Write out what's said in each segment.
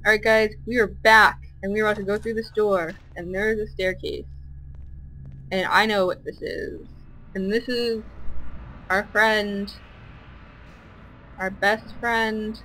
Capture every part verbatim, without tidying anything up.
Alright guys, we are back, and we are about to go through this door, and there is a staircase. And I know what this is. And this is our friend, our best friend.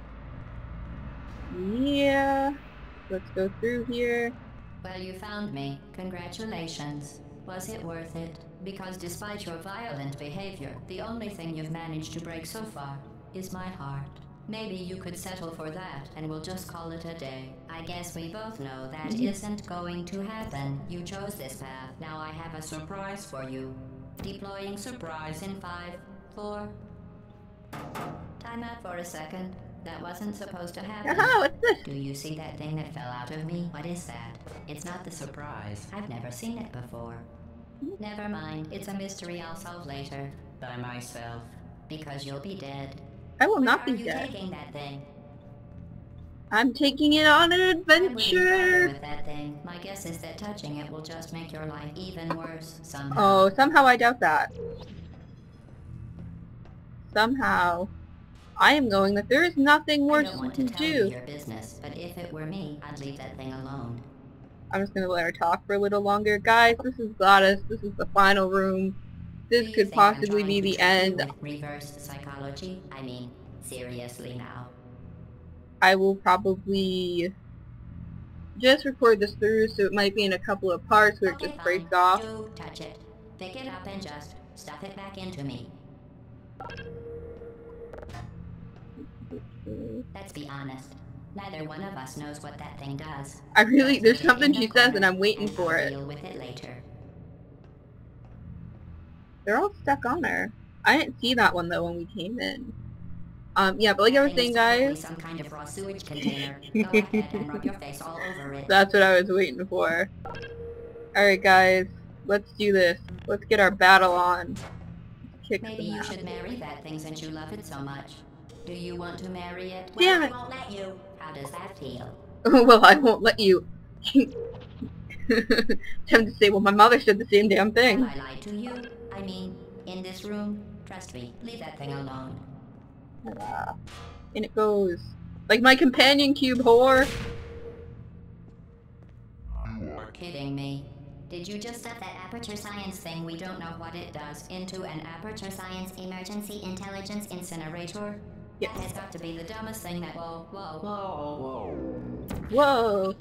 Yeah, let's go through here. Well, you found me. Congratulations. Was it worth it? Because despite your violent behavior, the only thing you've managed to break so far is my heart. Maybe you could settle for that, and we'll just call it a day. I guess we both know that isn't going to happen. You chose this path. Now I have a surprise for you. Deploying surprise in five, four... Time out for a second. That wasn't supposed to happen. Aha, what's this? Do you see that thing that fell out of me? What is that? It's not the surprise. I've never seen it before. Never mind. It's a mystery I'll solve later. By myself. Because you'll be dead. I will not Where be are you dead. taking that thing? I'm taking it on an I wouldn't bother adventure! with that thing. My guess is that touching it will just make your life even worse somehow. Oh, somehow I doubt that. Somehow. I am going that there is nothing I worse don't you want can to tell you do. your business, but if it were me, I'd leave that thing alone. I'm just gonna let her talk for a little longer. Guys, this is Gladys. This is the final room. This Do you could think I'm possibly be trying to the trick you end. with reverse psychology? I mean, seriously now. I will probably just record this through, so it might be in a couple of parts where Okay, it just fine. breaks off. Do touch it. Pick it up and just stuff it back into me. Let's be honest. Neither one of us knows what that thing does. I really, Let's there's put it something in the she says and corner I'm waiting and for I'll it. deal with it later. They're all stuck on her. I didn't see that one though when we came in. Um, yeah, but like I That was thing saying, is probably guys, some kind of raw sewage container. Go ahead and rub your face all over it. that's what I was waiting for. Alright guys, let's do this. Let's get our battle on. Kick Maybe some you ass. should marry that thing since you love it so much. Do you want to marry it? Damn well, it. I won't let you. How does that feel? Well, I won't let you. Tempted to say, well, my mother said the same damn thing. Have I lied to you? I mean, in this room? Trust me, leave that thing alone. Ah, and it goes. Like my companion cube whore. You're kidding me. Did you just set that Aperture Science thing, we don't know what it does, into an Aperture Science Emergency Intelligence Incinerator? Yes. That has got to be the dumbest thing that- Whoa, whoa, whoa, Whoa.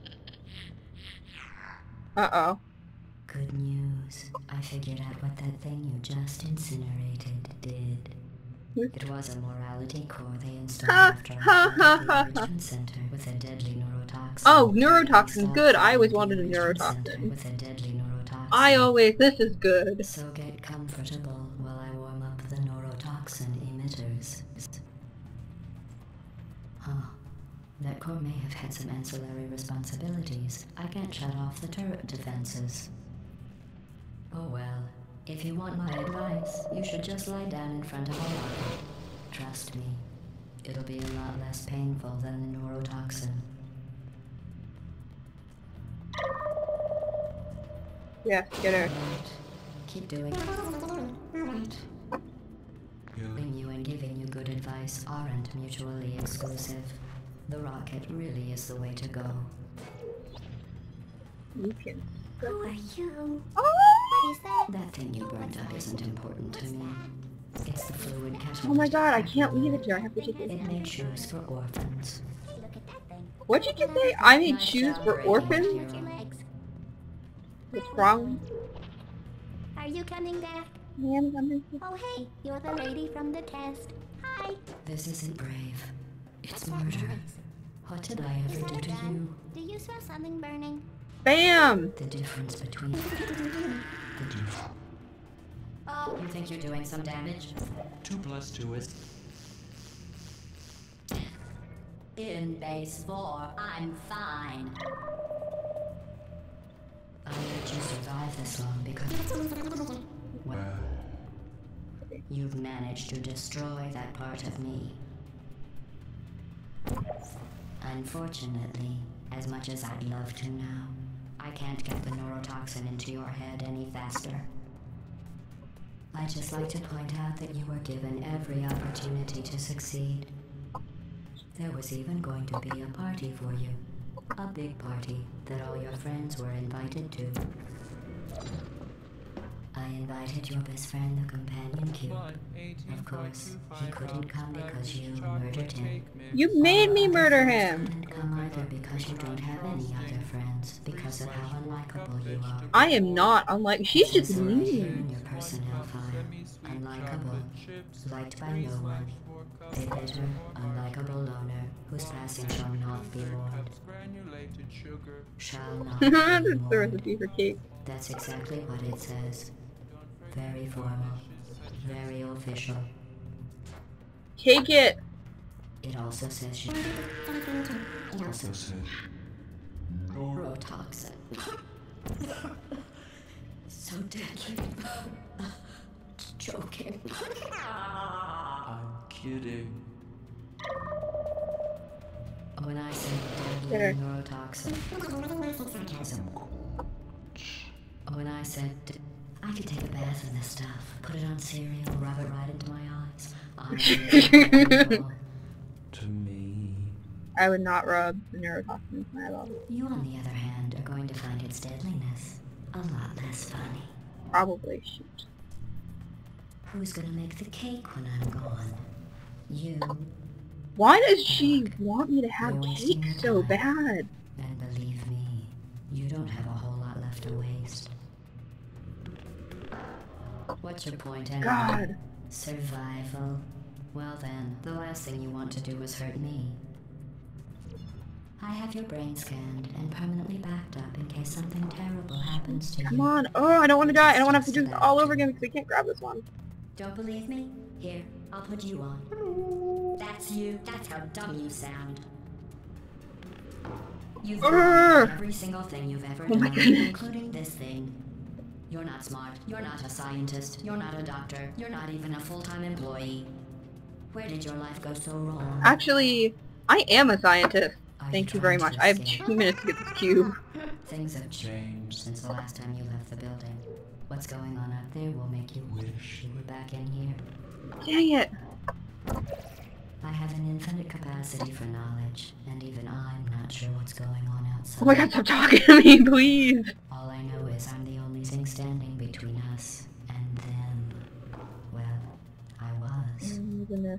Uh-oh. Good news. I figured out what that thing you just incinerated did. It was a morality core they installed Ha, after I ha, shot ha, up the ha, enrichment center with a deadly neurotoxin. Oh, neurotoxin. Installed Good. I the always wanted a enrichment center neurotoxin. With a deadly neurotoxin. I always, this is good. So get comfortable while I warm up the neurotoxin emitters. Huh. That core may have had some ancillary responsibilities. I can't shut off the turret defenses. Oh well. If you want my advice, you should just lie down in front of a rocket. Trust me. It'll be a lot less painful than the neurotoxin. Yes, get her. Right. Keep doing it. Right. Telling you and giving you good advice aren't mutually exclusive. The rocket really is the way to go. You can. Who are you? Oh! Is that? That thing you burnt up isn't important to me. It's the fluid catalyst. Oh my god, I can't leave it here. I have to take it. It made shoes for orphans. Hey, look at that thing. What'd you just say? I made Nice shoes job for breaking orphans? it, Your hero. legs. What's wrong? Are you coming back? Man, I'm Oh, hey, you're the lady from the test. Hi. This isn't brave. It's murder. What did I Is ever do that to done? you? Do you smell something burning? Bam! The difference between the difference. Oh, you think you're doing some damage? Two plus two is In base four, I'm fine. I let you survive this long because well, you've managed to destroy that part of me. Unfortunately, as much as I'd love to now, I can't get the neurotoxin into your head any faster. I'd just like to point out that you were given every opportunity to succeed. There was even going to be a party for you. A big party that all your friends were invited to. I invited your best friend, the companion cube. Of course, he couldn't come because you murdered him. You made me murder him! Couldn't come either because you don't have any other friends, because of how unlikable you are. I am not unlike- she's just Says right here in mean. your personnel file. Unlikable. Liked by no one. A bitter, unlikable loner whose passing shall not be mourned. Shall not be That's the mourned. recipe for cake. That's exactly what it says. Very formal. Very official. Take it! It also says you... It also says... Neurotoxin. So deadly. Joking. I'm kidding. When I say Bitter. deadly neurotoxin... When I said... d- I could take a bath in this stuff, put it on cereal, rub it right into my eyes. I'm To me. I would not rub the neurotoxin into my eyeball. You, on the other hand, are going to find its deadliness a lot less funny. Probably shoot. Who's gonna make the cake when I'm gone? You. Why does she want me to have You're wasting cake your so time. bad? And believe me, you don't have a whole lot left to waste. What's your point anyway? God. Survival. Well then, the last thing you want to do is hurt me. I have your brain scanned and permanently backed up in case something terrible happens to Come you. on. Oh, I don't want to die. I don't want to have to do this all over again because I can't grab this one. Don't believe me? Here, I'll put you on. That's you. That's how dumb you sound. You've Urgh. done every single thing you've ever Oh my done, goodness. including this thing. You're not smart. You're not a scientist. You're not a doctor. You're not even a full-time employee. Where did your life go so wrong? Actually, I am a scientist. Are Thank you trying very to much. I have escape? two minutes to get this cube. Things have changed since the last time you left the building. What's going on out there will make you wish you were back in here. Dang it. I have an infinite capacity for knowledge, and even I'm not sure what's going on outside. Oh my god, stop talking to me, please. All I know is I'm the only thing standing between us and them. Well, I Oh was. my goodness.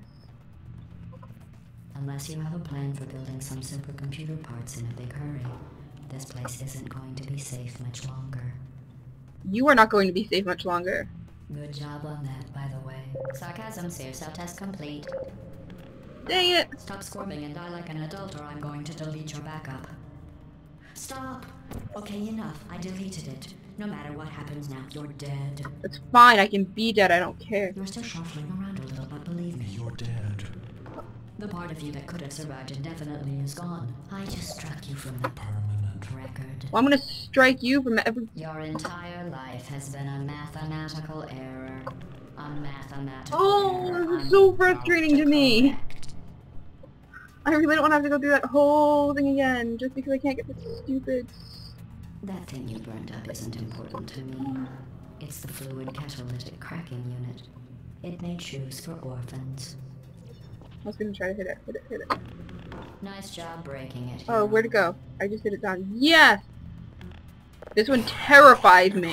Unless you have a plan for building some supercomputer parts in a big hurry, this place isn't going to be safe much longer. You are not going to be safe much longer. Good job on that, by the way. Sarcasm, Seer Cell test complete. Dang it. Stop squirming and die like an adult or I'm going to delete your backup. Stop! Okay, enough. I deleted it. No matter what happens now, you're dead. It's fine. I can be dead. I don't care. You're still shuffling around a little, but believe me, You're dead. the part of you that could have survived indefinitely is gone. I just struck you from the Permanent. record. Well, I'm gonna strike you from every... Your entire life has been a mathematical error. A mathematical Oh, error. this is so I'm frustrating about to me. correct. I really don't want to have to go through that whole thing again just because I can't get this stupid... That thing you burned up isn't important to me. It's the fluid catalytic cracking unit. It made shoes for orphans. I was gonna try to hit it, hit it, hit it. Nice job breaking it. Oh, where'd it go? I just hit it down. Yes! This one terrifies me.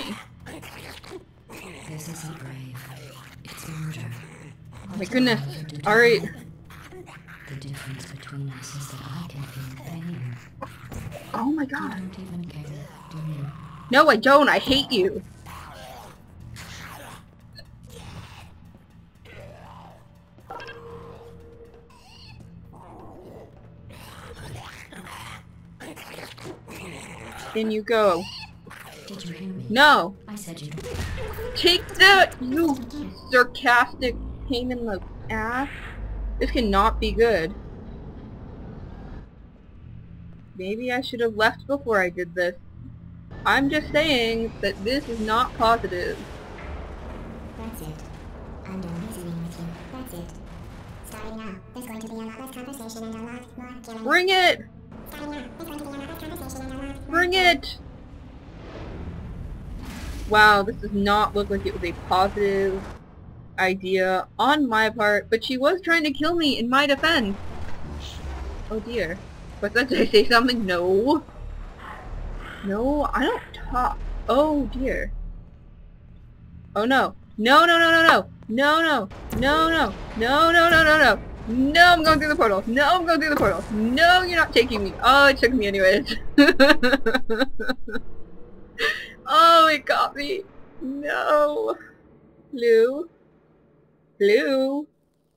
This isn't brave. It's murder. Oh my goodness. Alright. The difference between us is that I can feel pain. Oh my You god. don't even care, do you? No, I don't. I hate you. In you go. Did you hear me? No. I said you don't. Take that, you sarcastic pain in the ass. This cannot be good. Maybe I should have left before I did this. I'm just saying that this is not positive. That's it. I'm done reasoning with you. That's it. Starting now, there's going to be a lot less conversation and a lot more killing. Bring it! Starting now, there's going to be a lot less conversation and a lot more Bring it! Wow, this does not look like it was a positive idea on my part, but she was trying to kill me in my defense. Oh dear. What's that? Did I say something? No. No, I don't talk. Oh dear. Oh no. No, no, no, no, no. No, no. No, no. No, no, no, no, no. No, I'm going through the portal. No, I'm going through the portal. No, you're not taking me. Oh, it took me anyways. Oh, it got me. No. Blue. Blue.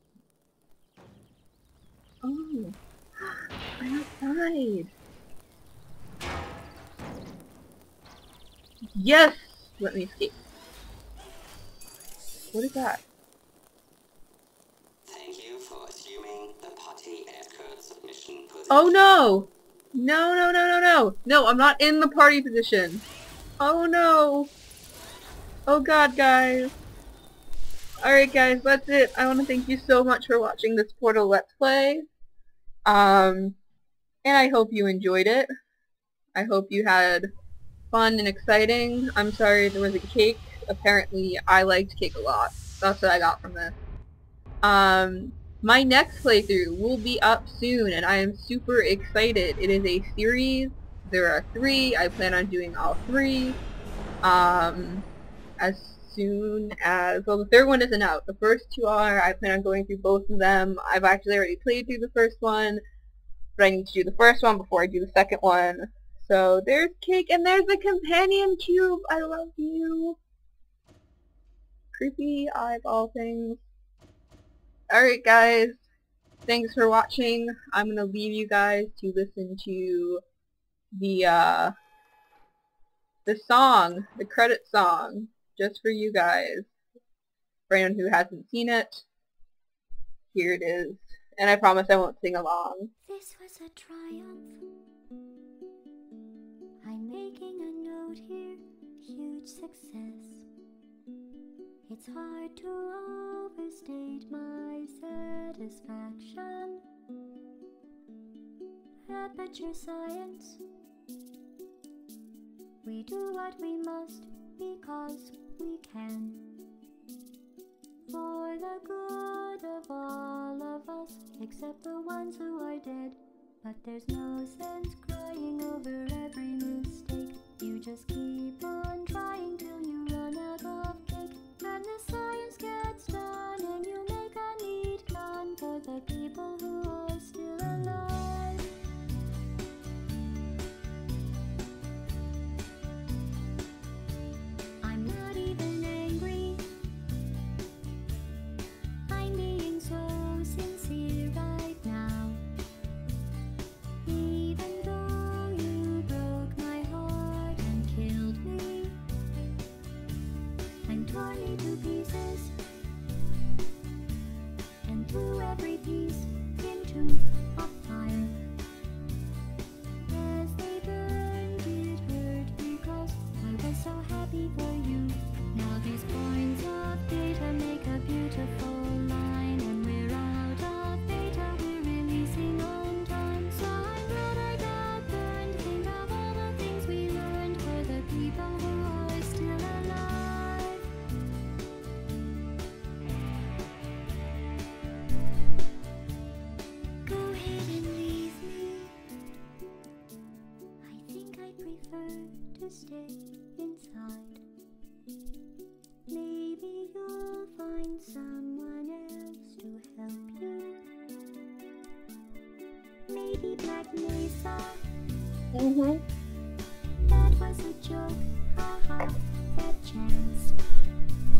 Oh. I'm outside. Yes! Let me escape. What is that? Thank you for assuming the party escort submission position. Oh no! No, no, no, no, no! No, I'm not in the party position! Oh no! Oh god, guys. Alright guys, that's it. I want to thank you so much for watching this Portal Let's Play. Um, and I hope you enjoyed it. I hope you had fun and exciting. I'm sorry there was a cake. Apparently I liked cake a lot. That's what I got from this. Um, my next playthrough will be up soon and I am super excited. It is a series. There are three. I plan on doing all three. Um, as soon as, well, the third one isn't out. The first two are. I plan on going through both of them. I've actually already played through the first one, but I need to do the first one before I do the second one. So there's Cake, and there's the companion cube. I love you. Creepy eyeball things. Alright guys, thanks for watching. I'm gonna leave you guys to listen to the, uh, the song, the credit song, just for you guys. For anyone who hasn't seen it, here it is. And I promise I won't sing along. This was a triumph. I'm making a note here, huge success. It's hard to overstate my satisfaction. Aperture science. We do what we must because we can. For the good of all of us, except the ones who are dead. But there's no sense crying over every mistake. You just keep on trying till you run out of cake. And the science gets done and you make a neat plan for the people who are still alive. I'm not even angry. I'm being so sincere right now. Even though you broke my heart and killed me and tore me to pieces and threw every piece into a fire. As they burned, it hurt because I was so happy for you. Now these points of data make a beautiful line, and we're out of data, we're releasing on time. So I'm glad I got burned. Think of all the things we learned for the people who are still alive. Go ahead and leave me. I think I prefer to stay inside. Maybe you'll find someone else to help you. Maybe Black Mesa. Mm-hmm. That was a joke. Ha ha. That chance.